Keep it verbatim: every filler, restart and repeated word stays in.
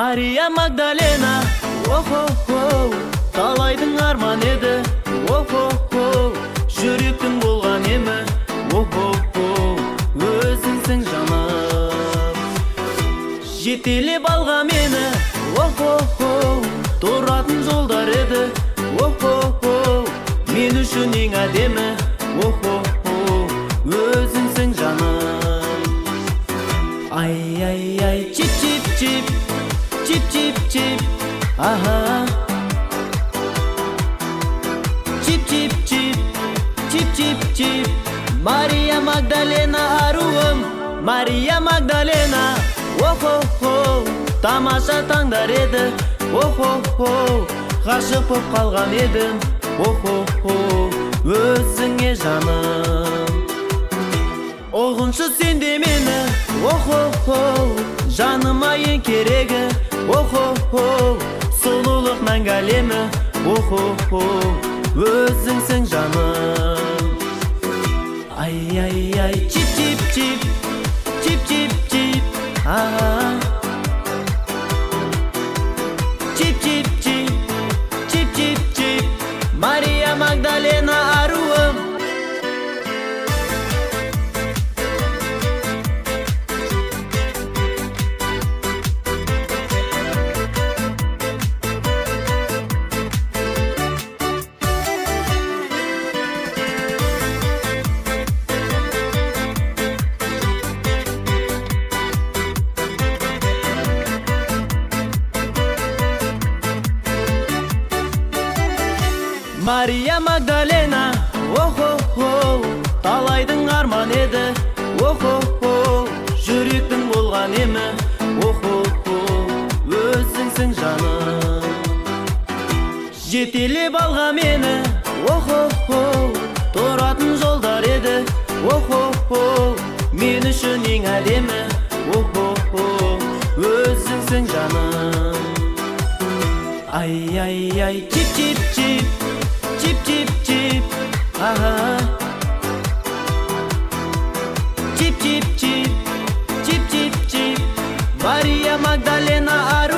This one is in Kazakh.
Мария Магдалена, о-хо-хо, талайдың арман еді, о-хо-хо, жүректің болған емі, о-хо-хо, өзіңсің жаным. Жетелеп алға мені, о-хо-хо, тұратын жолдар еді, о-хо-хо, мен үшін ең әдемі, о-хо-хо, өзіңсің жаным. Ай-ай-ай, чип-чип-чип, чип-чип-чип, аха. Чип-чип-чип, чип-чип-чип, Мария Магдалена аруым, Мария Магдалена, о-хо-хо, тамаша таңдар еді, о-хо-хо, ғашық боп қалған едім, о-хо-хо, өзіңе жаным. Оғыншы сенде мені, о-хо-хо, жаныма ең керегі, о-хо-хо, сұлулық мәңгі әлемі, о-хо-хо, өзіңсің жаным. Ай-ай-ай, чип-чип-чип, чип-чип-чип, аха. Чип-чип-чип, чип-чип-чип, Мария Магдалена аруым. Мария Магдалена, о-хо-хо, талайдың арман еді, о-хо-хо, жүректің болған емі, о-хо-хо, өзіңсің жаным. Жетелеп алға мені, о-хо-хо, тұратын жолдар еді, о-хо-хо, мен үшін ең әдемі, о-хо-хо, өзіңсің жаным. Ай-ай-ай, чип-чип-чип, чип-чип-чип, аха. Чип-чип-чип, чип-чип-чип, Мария Магдалена